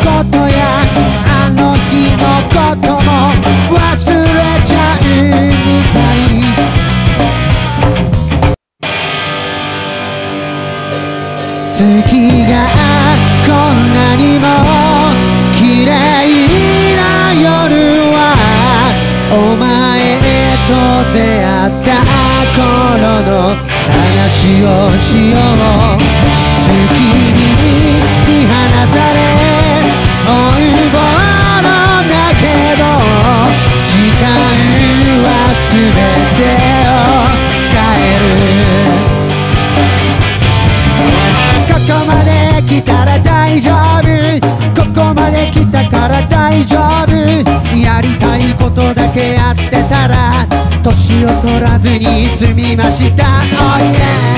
ことやあの日のことも忘れちゃうみたい。月がこんなにも綺麗な夜はお前と出会った頃の話をしよう。月に見放され追いぼろだけど時間は全てを変える。ここまで来たら大丈夫、ここまで来たから大丈夫。やりたいことだけやってたら年を取らずに済みました。Oh yeah